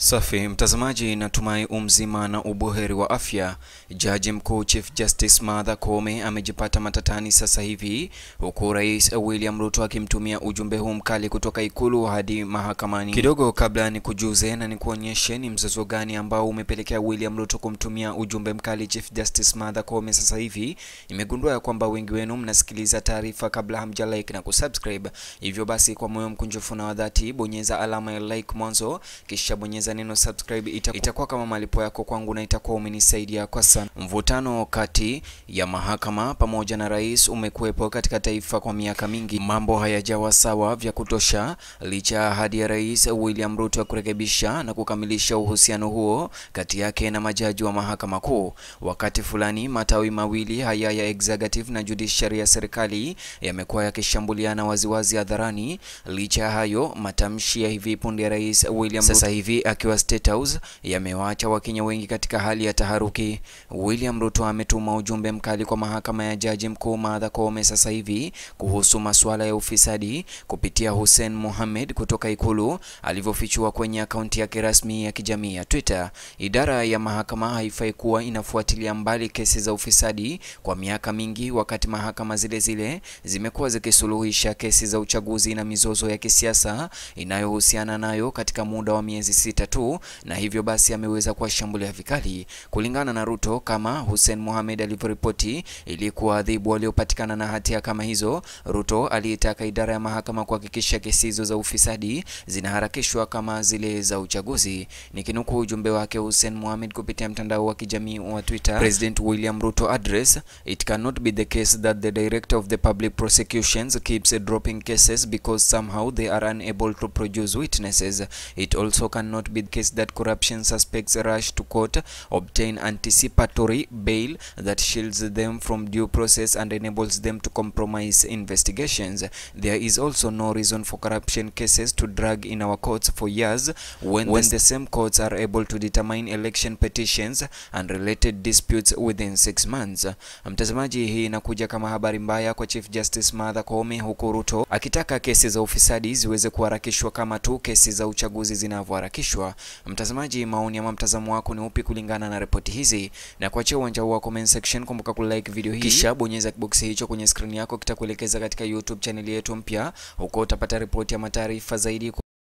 Safi mtazamaji, natumai umzima na ubuheri wa afya. Jaji mkuu Chief Justice Martha Koome amejipata matatani sasa hivi, huku Rais William Ruto akimtumia ujumbe huu mkali kutoka ikulu hadi mahakamani. Kidogo kabla ni kujuze na nikuonyeshe ni mzozo gani ambao umepelekea William Ruto kumtumia ujumbe mkali Chief Justice Martha Koome sasa hivi, nimegundua kwamba wengi wenu mnasikiliza taarifa kabla hamja like na kusubscribe. Hivyo basi kwa moyo mkunjufu na wa dhati, bonyeza alama ya like mwanzo, kisha bonyeza neno subscribe. Itakuwa kama malipo yako kwangu na itakuwa umenisaidia kwa sana. Mvutano kati ya mahakama pamoja na rais umekuwepo katika taifa kwa miaka mingi. Mambo hayajawa sawa vya kutosha licha ya ahadi ya Rais William Ruto ya kurekebisha na kukamilisha uhusiano huo kati yake na majaji wa mahakama kuu. Wakati fulani matawi mawili haya ya executive na judiciary ya serikali yamekuwa yakishambuliana waziwazi hadharani. Licha hayo, matamshi ya hivi punde ya Rais William Ruto sasa hivi akiwa State House yamewaacha Wakenya wengi katika hali ya taharuki. William Ruto ametuma ujumbe mkali kwa mahakama ya Jaji Mkuu Martha Koome sasa hivi kuhusu masuala ya ufisadi kupitia Hussein Mohamed kutoka ikulu, alivyofichua kwenye akaunti yake rasmi ya kijamii ya Twitter. Idara ya mahakama haifai kuwa inafuatilia mbali kesi za ufisadi kwa miaka mingi, wakati mahakama zile zile zimekuwa zikisuluhisha kesi za uchaguzi na mizozo ya kisiasa inayohusiana nayo katika muda wa miezi 6 tu, na hivyo basi ameweza kuwashambulia vikali. Kulingana na Ruto, kama Hussein Mohamed alivyoripoti, ili kuadhibu waliopatikana na hatia kama hizo, Ruto aliitaka idara ya mahakama kuhakikisha kesi hizo za ufisadi zinaharakishwa kama zile za uchaguzi. Nikinukuu ujumbe wake Hussein Mohamed kupitia mtandao wa kijamii wa Twitter: President William Ruto address: It cannot be the case that the director of the public prosecutions keeps dropping cases because somehow they are unable to produce witnesses. It also cannot be the case that corruption suspects rush to court, obtain anticipatory bail that shields them from due process and enables them to compromise investigations. There is also no reason for corruption cases to drag in our courts for years when the same courts are able to determine election petitions and related disputes within 6 months. Mtazamaji, hii inakuja kama habari mbaya kwa Chief Justice Martha Koome, huku Ruto akitaka kesi za ufisadi ziweze kuharakishwa kama tu kesi za uchaguzi zinavyoharakishwa. Mtazamaji, maoni ama mtazamo wako ni upi kulingana na ripoti hizi? Na kuachia uwanja wa comment section, kumbuka kulike video hii kisha bonyeza kibox hicho kwenye screen yako, kitakuelekeza katika YouTube channel yetu mpya. Huko utapata ripoti ya mataarifa zaidi.